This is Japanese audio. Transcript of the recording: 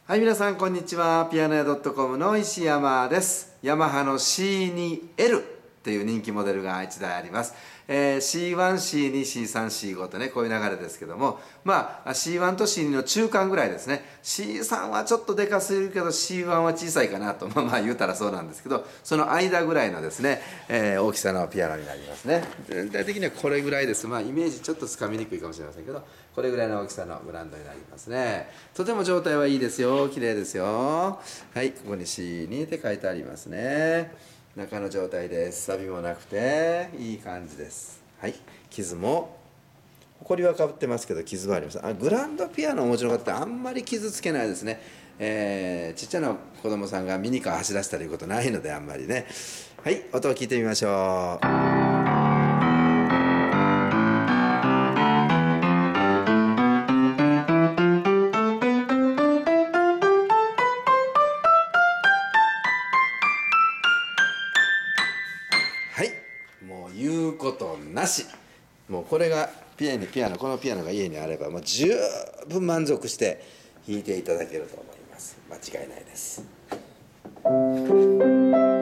はい、皆さんこんにちは。ピアノ屋 .com の石山です。ヤマハの C2L っていう人気モデルが1台あります。C1、C2、C3、C5 とね、こういう流れですけども、C1 と C2 の中間ぐらいですね。C3 はちょっとでかすぎるけど C1 は小さいかなと、言うたらそうなんですけど、その間ぐらいのですね、大きさのピアノになりますね。全体的にはこれぐらいです。イメージちょっとつかみにくいかもしれませんけど、これぐらいの大きさのブランドになりますね。とても状態はいいですよ。綺麗ですよ。はい、ここに C2 って書いてありますね。中の状態です。錆もなくていい感じです。はい、傷もほこりはかぶってますけど傷はあります。グランドピアノお持ちの方ってあんまり傷つけないですね。ちっちゃな子供さんがミニカー走らせたりいうことないのであんまりね。はい、音を聞いてみましょう。はい、もう言うことなし。もうこれがこのピアノが家にあればもう十分満足して弾いていただけると思います。間違いないです。